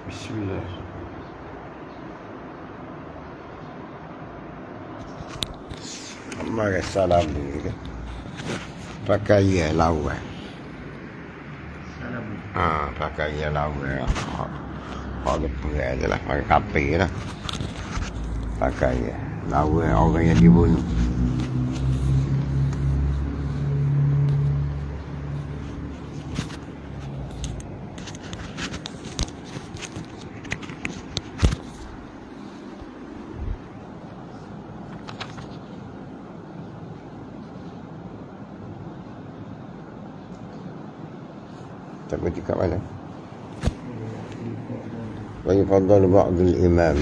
Bismillah. Mari salam ni. Pakai ya lawan. Pakai ya lawan. Ada perai je lah. Pakai kapi lah. Pakai ya lawan orang yang dibunuh. Tapi kat mana? Wa yufaddal ba'd al-imam.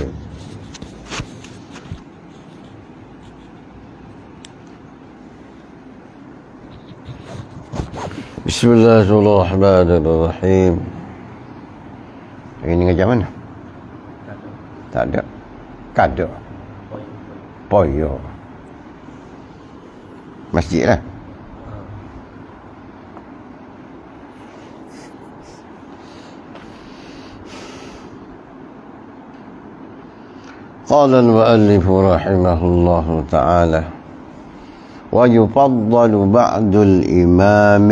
Bismillahirrahmanirrahim. Ini ngajar mana? Tak ada. Kada. Poyo. Masjid lah. قال المؤلف رحمه الله تعالى ويفضل بعض الإمام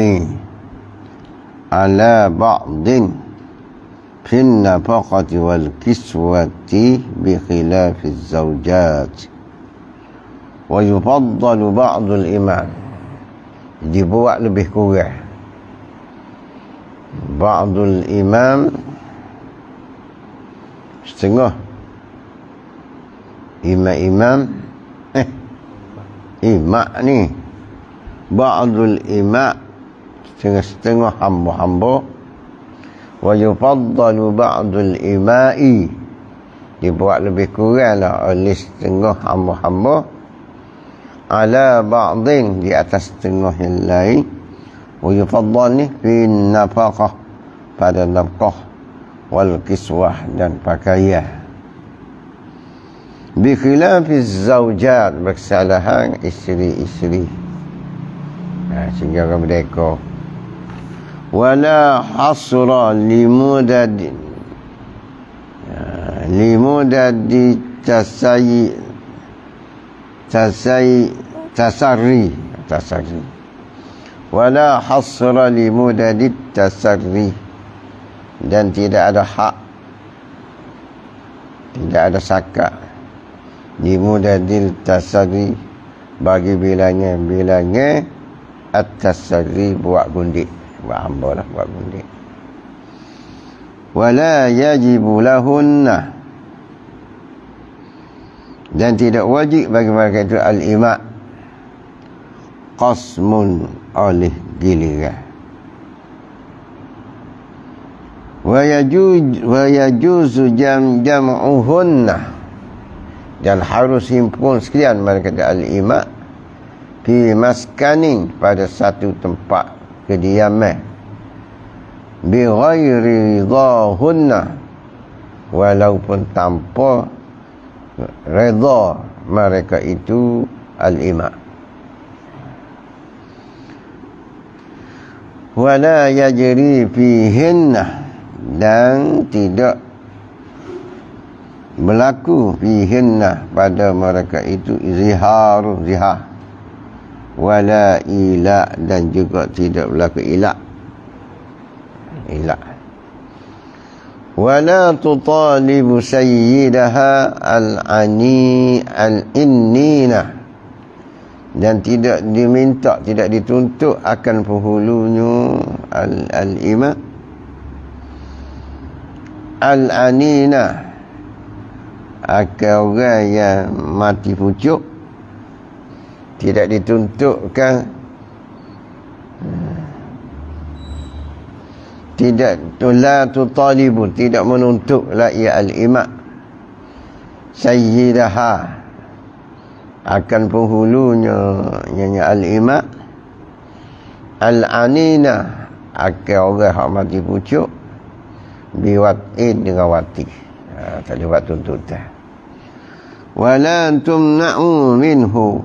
على بعض في النفقة والكسوة بخلاف الزوجات ويفضل بعض الإمام dibuat lebih kurang ba'dul imam setengah imam imak ni ba'dul imak setengah hamba-hamba wa yufaddalu ba'dul imai dibuat lebih kurang lah oleh setengah hamba-hamba ala ba'din di atas setengah yang lain wa yufaddal ni fi nafaqah pada nafkah wal kiswah dan pakaian bi khilafiz zaujat bersalahan isteri-isteri sehingga merdeka wala hasra limudadin limudadi tasarri wala hasra limudadi tasarri dan tidak ada hak tidak ada sakat dimudadil tasarri bagi bilangnya at-tasarri buat gundik buat hamba lah buat gundik wala yajibu lahunna dan tidak wajib bagi mereka itu al-ima' qasmun oleh giliran wa yajuzu jam'uhunna dan harus himpun sekalian mereka al-ima' fi maskanin pada satu tempat kediaman bi ghairi ridahunna walaupun tanpa redha mereka itu al-ima' wala yajri fihinna dan tidak berlaku fihinna pada mereka itu zihar wala ila dan juga tidak berlaku ila wala tutalibu sayyidaha al-innina dan tidak diminta tidak dituntut akan penghulunya al-ima al-anina akan orang yang mati pucuk tidak dituntutkan tidak la tutalibu tidak menuntut la ia al-ima sayyidaha akan penghulunya yang al-ima al-anina akan orang yang mati pucuk biwat'in dengan wati tak boleh buat tuntutan wala tumna'u minhu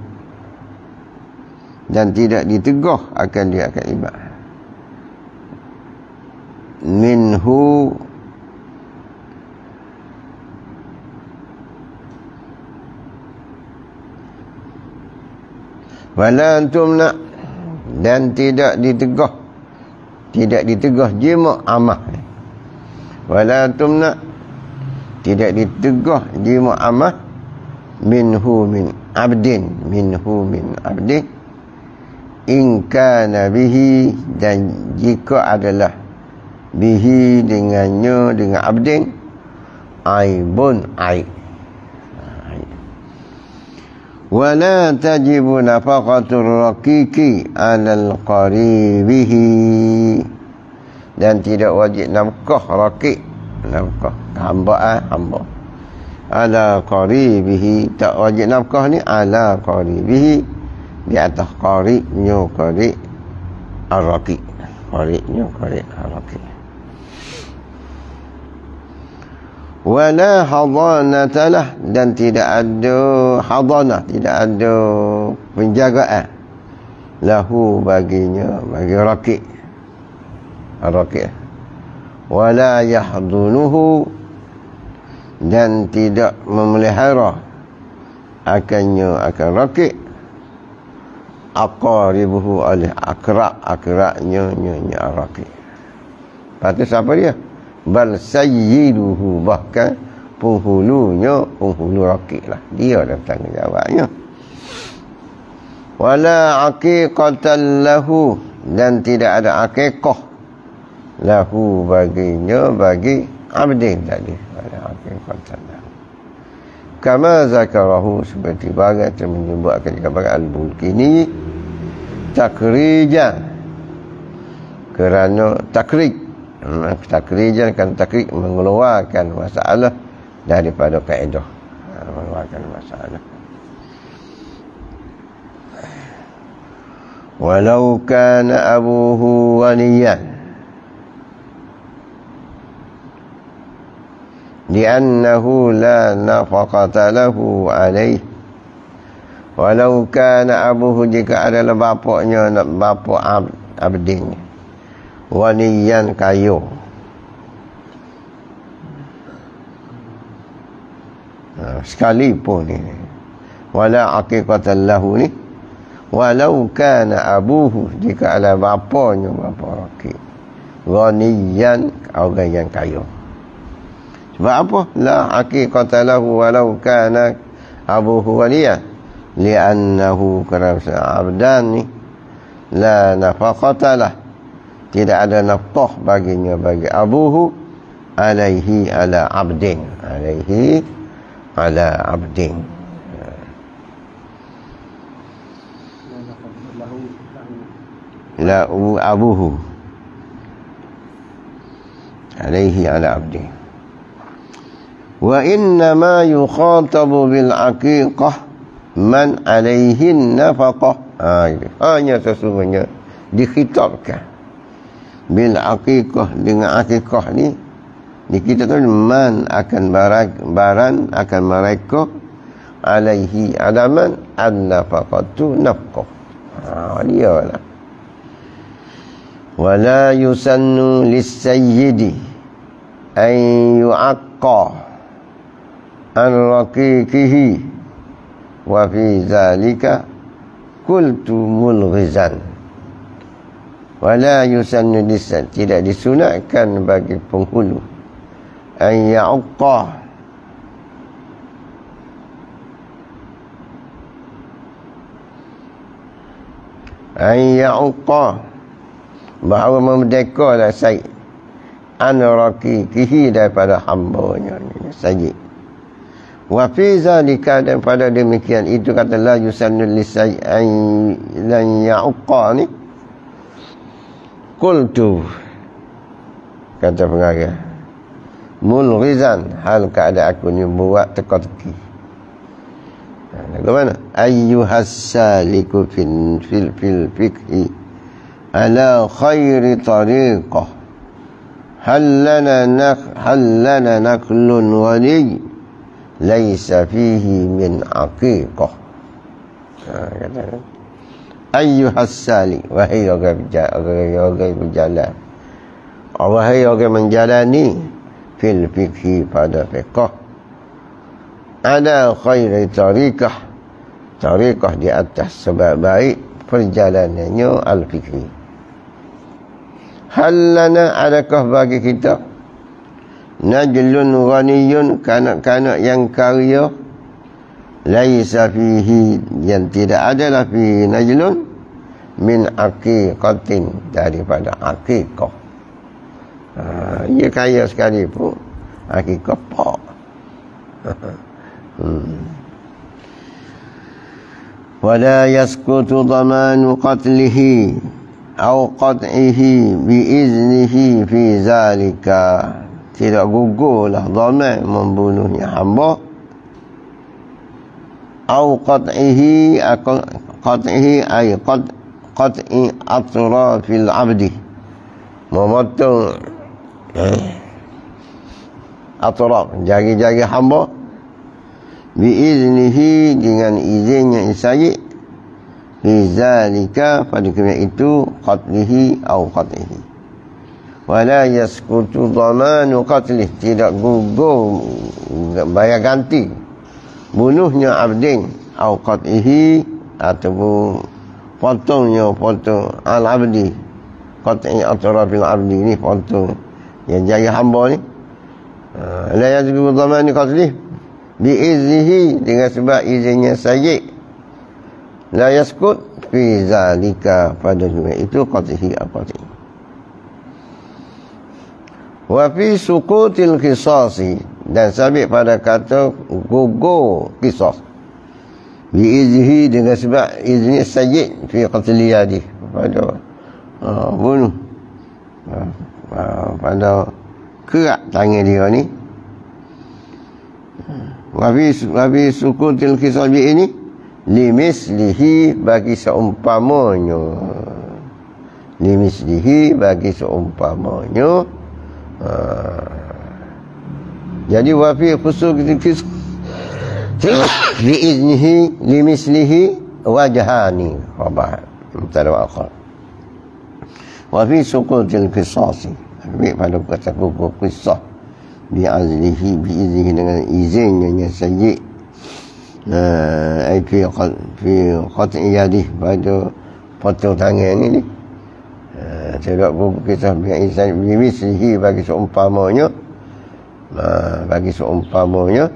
dan tidak ditegah akan dia akan ibadah minhu Wala tumna, dan tidak ditegah jima' amah. Wala tumna, tidak ditegah jima' amah minhu min abdin in kana bihi, dan jika adalah bihi dengannya, dengan abdin, aibun aib. Wala tajibu nafaqatul raqiqi 'alal qaribihi, dan tidak wajib nafkah raqiq, nafkah hamba, ala qaribihi, tak wajib nafkah ni ala qaribihi, di atas qaribnya qarib ar-raqiq, qaribnya qarib ar-raqiq. Wala hadanatalah, dan tidak ada hadanah, tidak ada penjagaan lahu baginya, bagi raqiq ar-raqiq. Wala yahdunuhu, dan tidak memelihara akannya, akan raqiq, aqaribuhu oleh akraknya ar-raqiq. Patut siapa dia? Bal sayyiduhu, bahkan penghulu raqiq lah, dia dah tanggungjawabnya. Wala aqiqatan lahu, dan tidak ada aqiqah lahu baginya, bagi abdin tadi. Wala aqiqatan lahu, kama zakarahu, seperti bagai menyebutkan kepada Al-Bulkini takrijan, kerana takrijan kan takrik, mengeluarkan masalah daripada kaedah, mengeluarkan masalah. Walau kana abuhu waliyan, li'annahu la nafaqata lahu alaih. Walau kana abuhu, jika adalah bapaknya, bapa abdin, waliyan kayu, sekalipun ini, wala aqiqatan lahu ni, walau kana abuhu, jika ada bapanya, bapa raqiq, ghaniyan, orang yang kaya. Sebab apa? La aqiqatan lahu walau kana abuhu waliyan, li'annahu, kerana abdan ni, la nafaqata lah, tidak ada nafkah baginya, bagi abuhu, alaihi ala abdin, alaihi ala abdin. La abuhu alaihi ala abdin. Wa innama yukhatabu bil aqiqah man alaihin nafaqah. Hanya sesungguhnya dikhitabkan bil aqiqah, dengan aqiqah ni kita tahu man akan baran akan mereka, alaihi adaman an-nafaqatu, nafqah. Dia lah. Wala yusannu lis-sayyidi an yu'aqqa an raqiqihi, wa fi zalika qultu mulghizan. Wala yusannu lis-sayyid, tidak disunatkan bagi penghulu, an ya'aqqa, an ya'aqqa, bahawa memerdekalah sayyid, an raqiqihi, daripada hambanya sayyid. Wa fi zalika, dan pada demikian itu, kata la yusannu lis-sayyid an lan ya'aqqa ni, qultu, kata pengarang, mulghizan, hal keadaan aku ni buat teka-teki. Bagaimana? Ayyuhas saliku fil fikhi ala khairi tariqah, hal lana naklun wali laysa fihi min aqiqah. Kata ayyuhas salik, wahai orang berjalan, wahai orang menjalani, fil fikhi, pada fiqh, ada khairi tariqah, tariqah di atas sebab baik perjalanannya al-fikri. Hal lana, adakah bagi kita najlun ghaniyun, kanak-kanak yang kaya, laisa fihi, yang tidak adalah fi najlun min aqiqatin, daripada aqiqah. Ia kaya sekalipun aqiqah pak. Wala yasqutu dhamanu qatlihi au qat'ihi biiznihi fi zalika, tidak gugurlah dhaman membunuhnya hamba, au qat'ihi, qat'ihi ay qat'i atrafil abdi, memotong atraf, jari-jari hamba, biiznihi, dengan izinnya Sayyid, fi zalika, pada kena itu, qatlihi au qat'ihi. Wala yasqutu dhamanu qatlih, tidak gugur bayar ganti bunuhnya abdin, au qat'ihi, ataupun potongnya, potong al-abdi, qat'i atrafil abdi, ni potong yang jari hamba ni. La yasqutu dhamanu qatlih biiznihi, dengan sebab izinnya Sayyid, la yaskut fi zalika, pada itu qatihi apati. Wa fi sukutil qisasi, dan sabit pada kata gugur qisas, biiznihi, dengan sebab izni Sayyid, fi qatli yadi, pada bunuh, pada kerak tangan dia ni. Wa fi sukutil qisas ini limislihi, bagi seumpamanya, limislihi, bagi seumpamanya. Jadi wafi khusus biiznihi limislihi wajhani, khabar mubtada wa akhar. Wafi sukutil qisasi, pada kata gugur qisas, biazlihi, biiznihi, dengan izinnya Sayyid, fi qat'i yadih, pada potong tangan ini. Tidak gugur kisah bimislihi, bagi seumpamanya, bagi seumpamanya.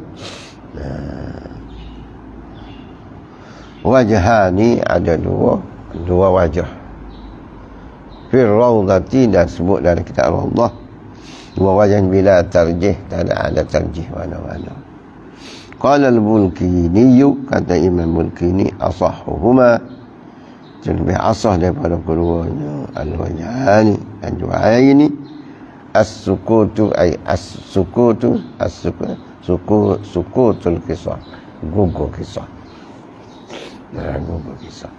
Wajhani, ada dua wajah. Fi rawdati, dan sebut dari kitab Allah, dua wajah bila tarjih, tak ada tarjih mana-mana. Qala al-Bulkini, kata Imam Bulkini, asahhuhuma, lebih asah daripada keduanya, al-wajhani, al-wajhani, as-sukutu, ay as-sukutu, sukutul qisas, gugur qisas, gugur qisas.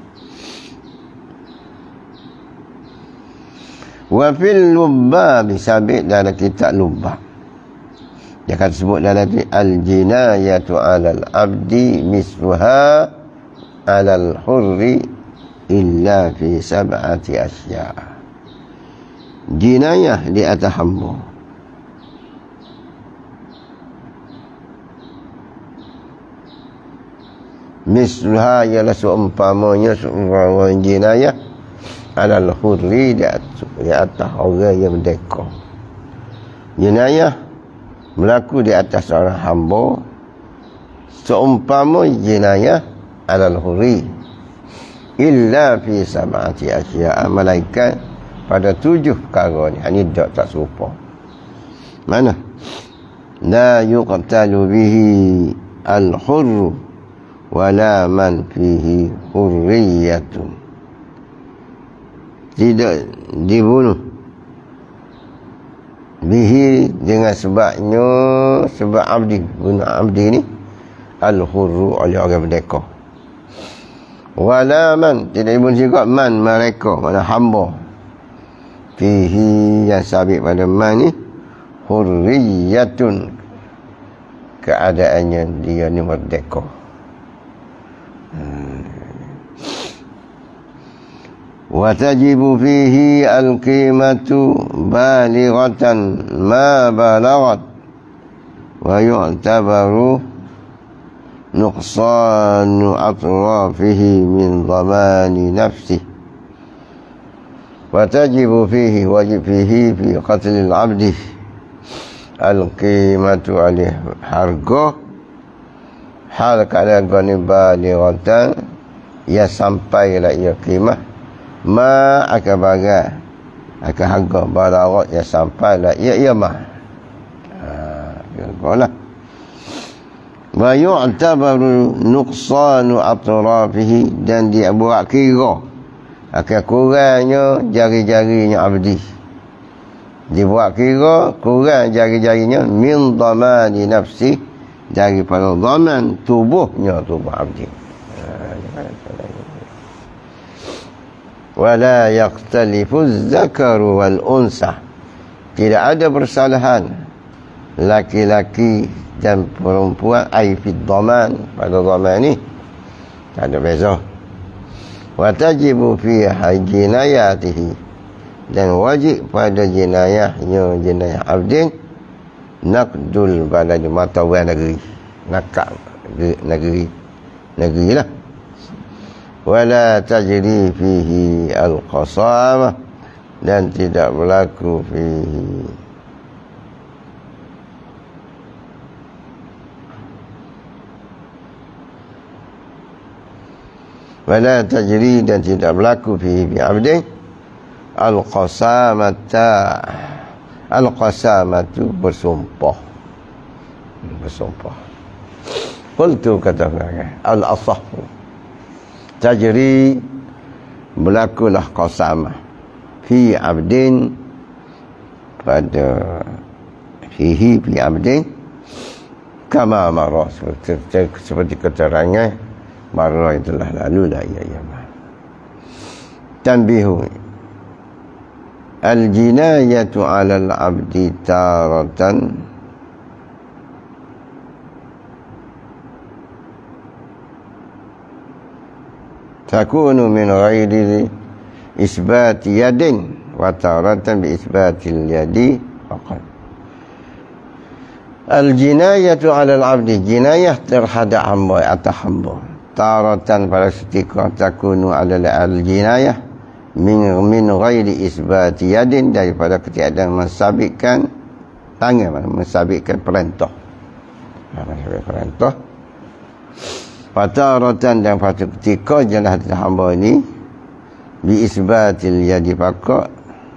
Wa fil lubbab, sabit dalam kitab lubbab, dia akan sebut dalam al-jinayatu 'alal abdi misluha 'alal hurri illa fi sab'ati asya'. Jinayah di atas hamba, misluha, ialah seumpamanya, seumpama jinayah, alal hurri, di atas orang yang merdeka. Jinayah berlaku di atas seorang hamba seumpama jinayah alal hurri, illa fi sab'ati asya', malaikat pada 7 perkara ni. Ini tak serupa. Mana? La yuqtalu bihi al-hurru wala man fihi hurriyatun, tidak dibunuh bihi, dengan sebabnya, sebab abdi, bunuh abdi ni, al-hurru, oleh orang merdeka. Wala man, tidak dibunuh juga man, mereka, mana hamba, fihi, yang sabit pada man ni, hurriyatun, keadaannya dia ni merdeka. Wa tajibu fihi al-qimatu balighatan ma balaghat wa yu'tabaru nuqsanu atrafihi min dhamani nafsih wa tajibu fihi wajib fihi fi qatlil abdi al-qimatu alih harga hal keadaan ganiba lighatan ia sampai lah ia qimah ma akan bagai akan harga balarat ia sampai lah ia mah qala wa yu'tabaru nuqsanu atrafihi dan dia buat kira akan kurangnya jari-jarinya abdi dibuat kira kurang jari-jarinya min dhamani nafsi daripada dhaman tubuh abdi. Wala yaqtalifu az-zakaru wal unsa, tidak ada persalahan laki-laki dan perempuan ai fi dhaman, pada dhaman ni tak ada beza. Wa tajibu fi jinayatihi, dan wajib pada jenayahnya jenayah abdin naqdul balad mata wa negeri, nakak negeri lah. Wala tajri fihi al-qasamah, dan tidak berlaku fihi wala tajri, dan tidak berlaku fihi bi abdin al-qasamatu bersumpah. Qultu kata al-asahhu tajri, berlakulah qasamah fi abdin pada fihi fi abdin kama marah, seperti keterangan marah yang telah lalu lah ya. Tanbihu al-jinayatu 'ala al-'abdi taratan takunu min ghairi isbati yadin wa taratan bi isbatil yadi faqat. Al-jinayatu 'ala al-'abdi, jinayah terhadap hamba atas hamba, taratan pada ketika takunu 'ala al-jinayah min ghairi isbati yadin, daripada ketiadaan mensabitkan tangan, mensabitkan perintah, fataratan, dan pada ketika jelah hamba ini bi isbatil yadi faqat,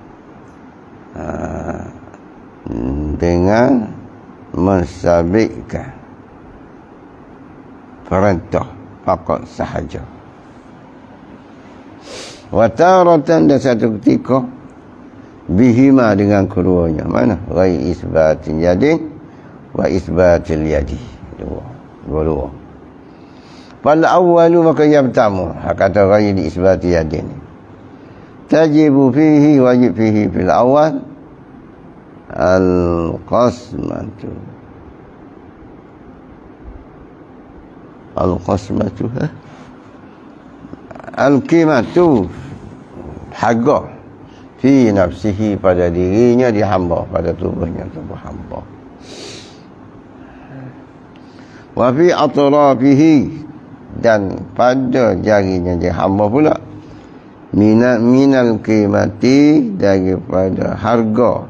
dengan mensabitkan perintah faqat sahaja. Wataratan, dan satu ketika bihima, dengan keduanya, mana ghairi isbatil yadi wa isbatil yadi, dua. Fal awwalu, maka yang pertama kata ghairi isbatil yadi ni tajibu fihi, wajib fihi fil awal al-qasmatu al-qimatu harga fi nafsihi, pada dirinya di hamba, pada tubuhnya, tubuh hamba. Wa fi atrafihi, dan pada jarinya di hamba pula minal qimati, daripada harga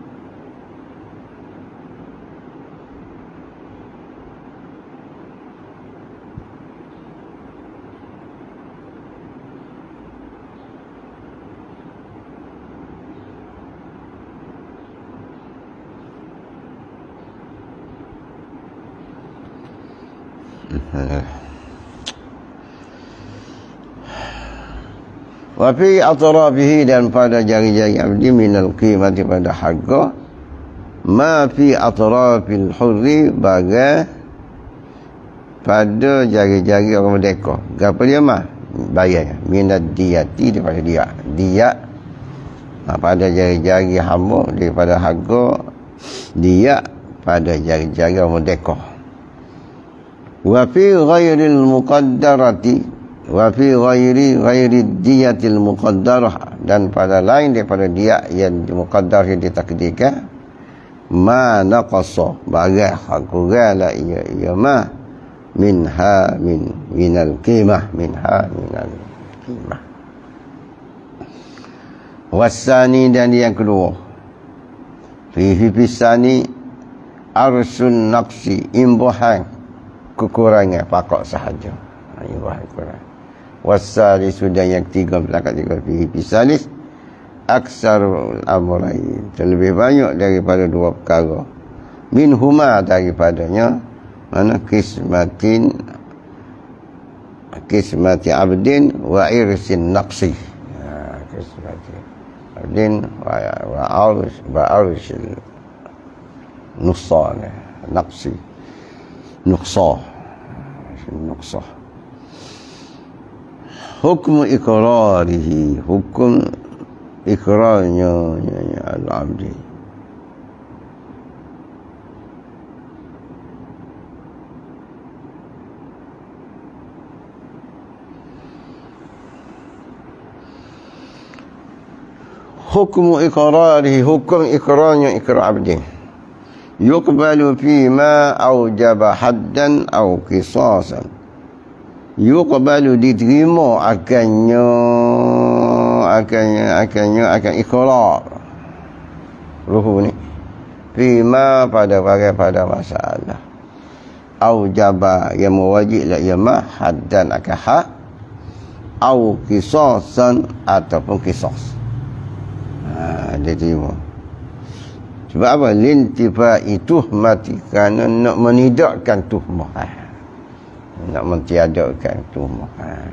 wa fi atrafihi, dan pada jari-jari abdi minal qimati, pada harga ma fi atrafil hurri, bagai pada jari-jari orang merdeka. Apa dia mah? Bayar minad diyati, daripada dia pada jari-jari hamba, daripada harga dia pada jari-jari orang merdeka. Wa fi ghairil muqaddarati, wa fi ghairi diyatil muqaddarah, dan pada lain daripada dia yang muqaddar, yang ditakdirkan, ma naqasa, bagai kuranglah ia ma minal qimah wasani, dan yang kedua fihi pisani arsun naqsi, imbuhan kekurangan pakok sahaja, imbuhan kurang. Wasalis, dan yang tiga belakang tiga fihi pisalis aksarul amrain, terlebih banyak daripada dua perkara, minhuma, daripadanya, mana kismati abdin wa irsin naqsi, kismati abdin wa arsil nuqsan, naqsi nuqsah. Hukum ikrarihi, hukum ikrarnya al-abdi. Hukum ikrarihi, hukum ikrarnya ikrar abdi. Yuqbalu fima awjaba haddan aw qisasan. Yuqbalu, diterima akan ikrar ruhu ni fima pada masalah aujaba, yang mewajiblah ia haddan akan hak, au qisasan, ataupun qisas. Dia terima. Sebab apa? Lintifai tuhmati, kerana nak menidakkan tuhmah, nak mentiadakan tuhmah.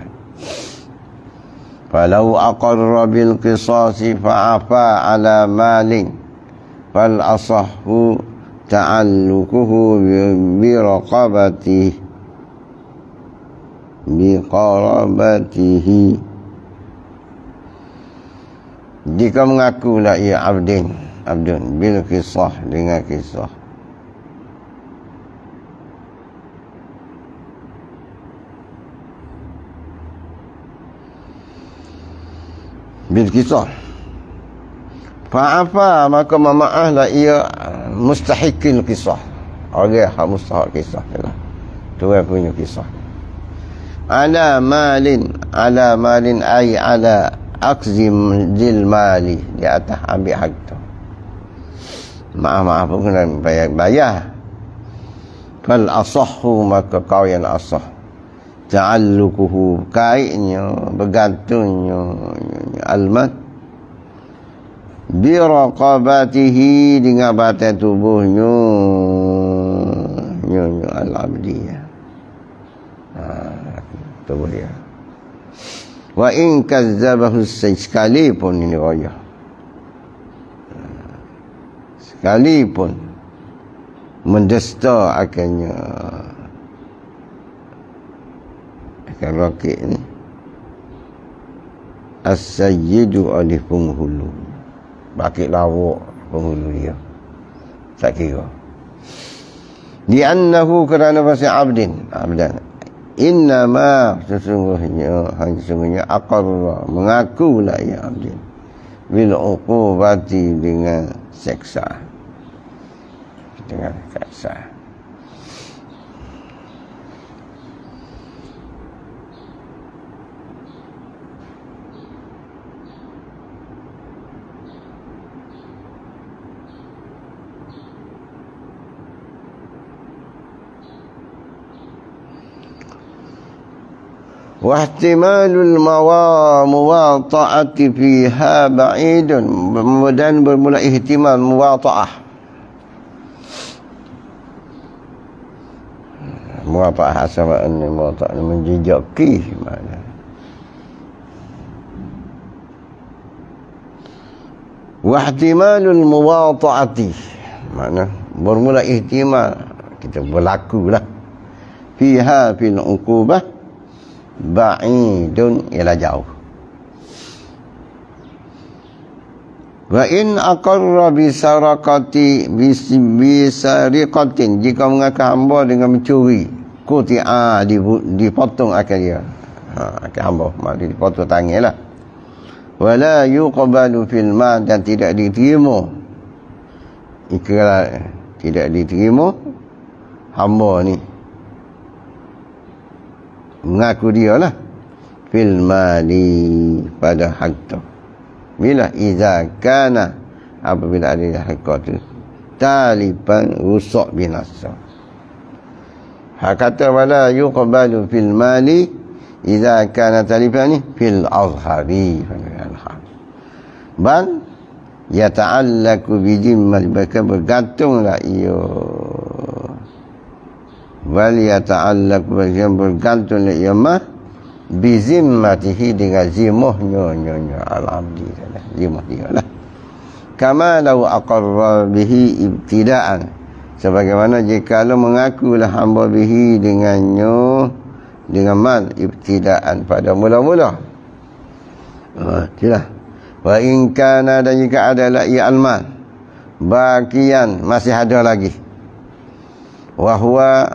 Falau aqarra bil qisasi fa'afa ala malin fal asahhu ta'alluquhu bi qarabatihi. Jika mengakulah ia abdun bil qisah, dengan kisah, bil kisah fa'afa, maka memaaflah ia mustahikil kisah, orang yang mustahak kisah lah, tuan punya kisah. Ala malin ay ala akzim zil mali, di atas ambil harta, maaf pun kena bayar. Fal asahhu, maka kau yang asah, ta'alluquhu, kaitnya, bergantungnya, almat, bi raqabatihi, dengan batai tubuhnya, al-abdiyah, tubuh dia. Wa in kazzabahu, sekalipun, ini raya, sekalipun mendesta akannya akan rakit ni, as-sayyidu alih penghulu, bakit lawak penghulu dia, tak kira. Li'annahu, kerana pasal abdan, innama, sesungguhnya aqarra, mengakulah ya abdin, bil uqubati, dengan seksa, dengan seksa. Wahtimalul muwata'ati fiha ba'idun, dan bermula ihtimal muwata'ah. Muwata'ah asal makna muwata'ah, menjejaki mana. Wahtimalul muwata'ati, mana bermula ihtimal, kita berlakulah, fiha fil uqubah ba'idun, ialah jauh. Wa in aqarra bisariqatin, jika mengaku hamba dengan mencuri, quti'a, dipotong akan dia, akan hamba, mak dipotong tangan lah. Wala yuqbalu fil ma, dan tidak diterima ikrar, tidak diterima hamba ni mengaku dia lah fil mali pada harta. Bila iza kana apabila ada harta tu taliban rusak binasa. Hak kata wala yuqbalu fil mali iza kana taliban ni fil azhari bal yata'allaku bi zimmat bergantunglah ia bal yata'allaku bergantunglah ia mah bi zimmatihi dengan zimuhnya al-abdi zimuh dia lah kama law aqarra bihi ibtida'an sebagaimana jika Allah mengakulah hamba bihi dengannya dengan mal ibtida'an pada mula-mula. Itulah. Wa in kana dan jika adalah ia al-mal bakian masih ada lagi. Wa huwa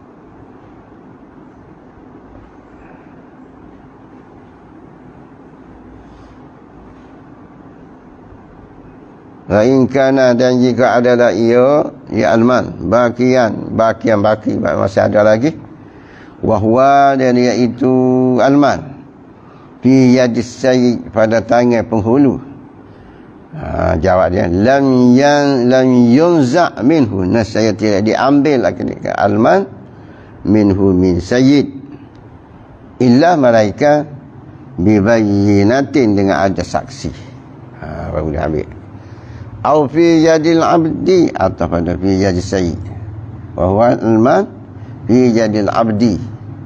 wa in kana dan jika adalah ia al-mal bakian masih ada lagi. Wa huwa dan iaitu al-mal fi yadis sayyid pada tangan penghulu. Jawab dia lam yunza minhu nasaya tidak diambil al-mal minhu min sayyid illa malaika bibayyinatin dengan ada saksi. Baru dia ambil. Au fi yadil abdi atau pada fi yadis sayyid. Wa huwa al-mal fi yadil abdi.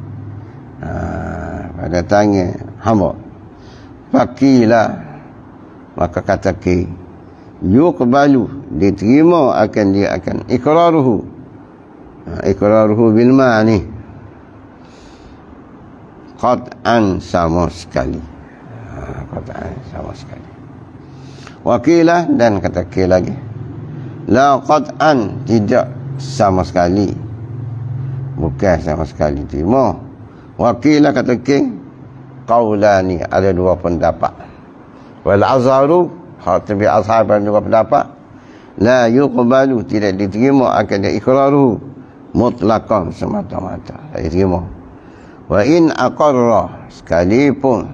Pada tangan hamba. Fakilah maka kata ke yuqbalu diterima dia akan iqraruhu bil ma'ni qat'an sama sekali. Qat'an sama sekali. Wakilah dan kata ke lagi la qat'an tidak sama sekali. Bukan sama sekali terima. Wakilah kata ke qaulani ada dua pendapat. Wal azharu tapi azhar ada dua pendapat. La yuqbalu tidak diterima akan dia iqraru mutlaqan semata-mata. Tak diterima. Wa in aqarra sekalipun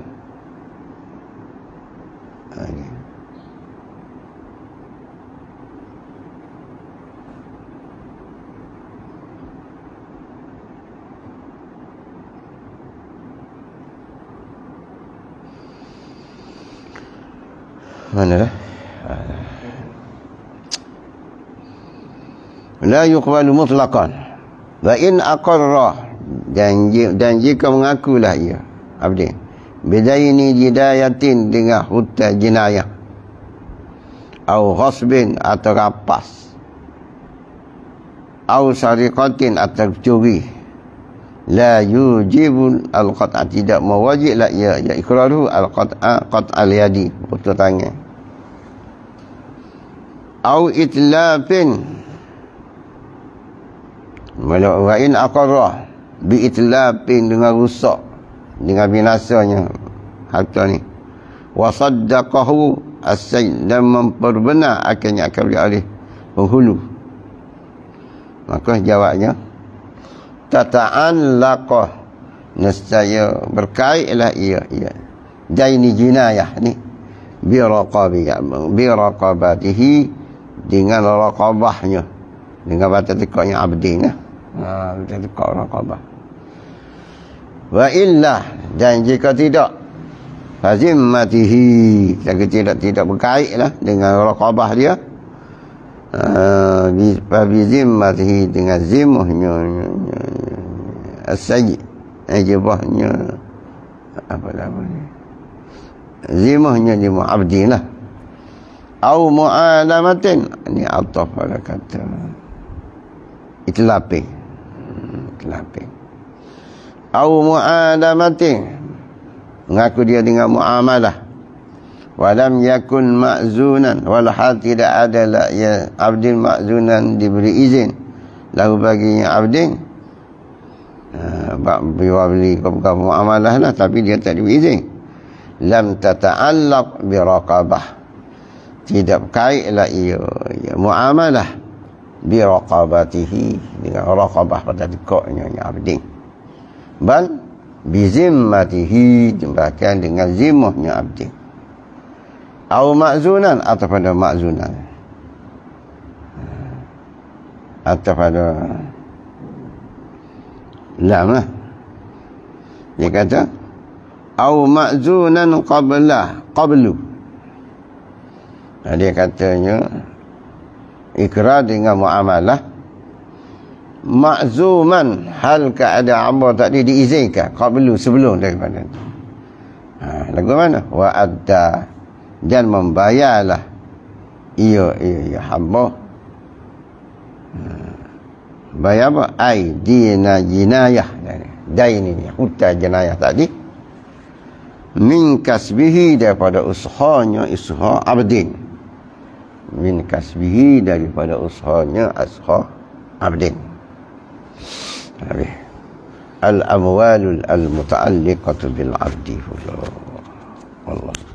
mana dah? La yuqbalu mutlaqan. Wa in aqarra dan jika mengakulah ia abdi bidaini jidayatin dengan hutang jinayah au ghasbin atau rapas au sariqatin atau curi la yujibul al-qat'a tidak mewajiblah ia iqraru al-qat'a qat'al yadi putus tangan au itlafin wa in aqarra bi itlafin dengan rusak dengan binasanya harta ni wa saddaqahu as-sayyid dan memperbenar akannya akan oleh penghulu maka jawabnya tata'allaqa nescaya berkaitlah ia daini jinayah ni bi raqabatihi dengan raqabahnya dengan batas tekaknya abdin batas tekak raqabah wa illa dan jika tidak fazimmatihi tidak berkaitlah dengan raqabah dia bizimmatihi dengan zimuhnya as-sayyid ajibahnya apa namanya zimuhnya di abdin lah au mu'alamatin ni ataf pada kata itlapin au mu'alamatin mengaku dia dengan muamalah walam yakun ma'zunan walhal tidak ada ya abdin ma'zunan diberi izin lalu baginya abdin beli muamalah lah tapi dia tak diberi izin lam tata'allaq bi raqabah tidak kaitlah ia muamalah bi raqabatihi dengan raqabah pada dekatnya abdin bal bizimmatihi, dibacakan dengan zimmahnya abdi. Au ma'zunan, atau pada ma'zunan, atau pada lam lah. Dia kata au ma'zunan qablu. Dia katanya ikrar dengan muamalah ma'zuman, hal keadaan amr tadi diizinkan qablu, sebelum daripada itu. Lagu mana? Wa adda, dan membayarlah ia hamba. Bayar apa? Ai dina jinayah, dain ini hutang jenayah tadi, min kasbihi, daripada usahanya, usaha abdin, min kasbihi, daripada usahanya usaha abdin. Al-amwalul al-muta'alliqatu bil abdi. Allah